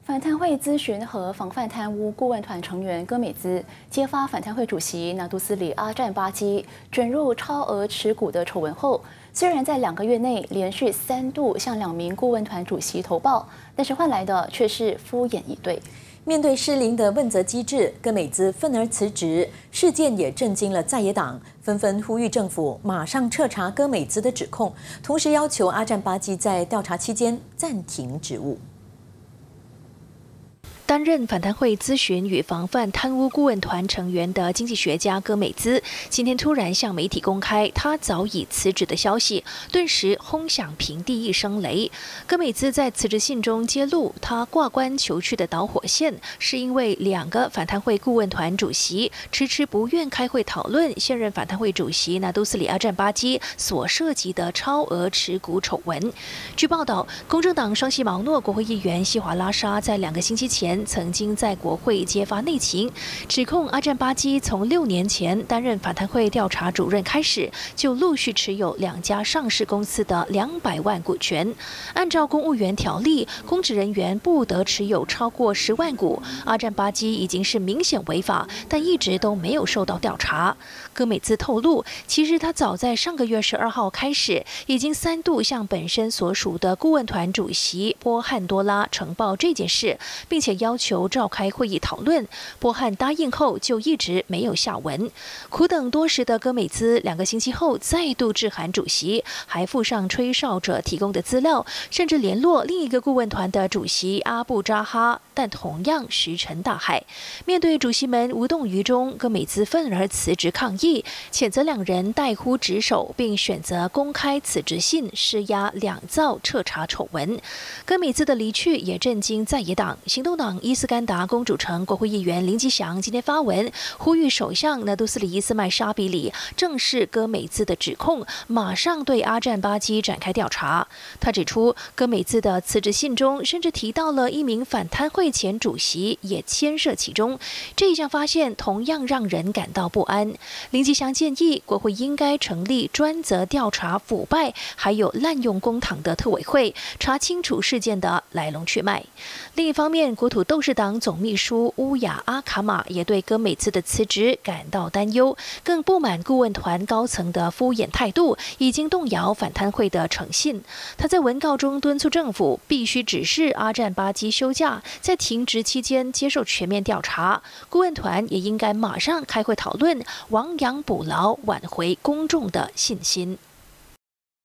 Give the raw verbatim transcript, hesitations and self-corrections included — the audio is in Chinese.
反贪会咨询和防范贪污顾问团成员戈美兹揭发反贪会主席拿督斯里阿占巴基卷入超额持股的丑闻后，虽然在两个月内连续三度向两名顾问团主席投报，但是换来的却是敷衍以对。 面对失灵的问责机制，戈美兹愤而辞职，事件也震惊了在野党，纷纷呼吁政府马上彻查戈美兹的指控，同时要求阿占巴基在调查期间暂停职务。 担任反贪会咨询与防范贪污顾问团成员的经济学家戈美兹，今天突然向媒体公开他早已辞职的消息，顿时轰响平地一声雷。戈美兹在辞职信中揭露，他挂冠求去的导火线，是因为两个反贪会顾问团主席迟迟不愿开会讨论现任反贪会主席拿督斯里阿占巴基所涉及的超额持股丑闻。据报道，公正党双西毛诺国会议员西华拉沙在两个星期前 曾经在国会揭发内情，指控阿占巴基从六年前担任反贪会调查主任开始，就陆续持有两家上市公司的两百万股权。按照公务员条例，公职人员不得持有超过十万股。阿占巴基已经是明显违法，但一直都没有受到调查。戈美兹透露，其实他早在上个月十二号开始，已经三度向本身所属的顾问团主席波汉多拉呈报这件事，并且要求 召开会议讨论，波汉答应后就一直没有下文。苦等多时的戈美兹，两个星期后再度致函主席，还附上吹哨者提供的资料，甚至联络另一个顾问团的主席阿布扎哈，但同样石沉大海。面对主席们无动于衷，戈美兹愤而辞职抗议，谴责两人怠忽职守，并选择公开辞职信，施压两造彻查丑闻。戈美兹的离去也震惊在野党，行动党伊斯干达公主城国会议员林吉祥今天发文呼吁首相拿督斯里伊斯迈沙比里正视戈美兹的指控，马上对阿占巴基展开调查。他指出，戈美兹的辞职信中甚至提到了一名反贪会前主席也牵涉其中，这一项发现同样让人感到不安。林吉祥建议，国会应该成立专责调查腐败还有滥用公帑的特委会，查清楚事件的来龙去脉。另一方面，国土斗士党总秘书乌雅阿卡玛也对戈美兹的辞职感到担忧，更不满顾问团高层的敷衍态度，已经动摇反贪会的诚信。他在文告中敦促政府必须指示阿占巴基休假，在停职期间接受全面调查。顾问团也应该马上开会讨论，亡羊补牢，挽回公众的信心。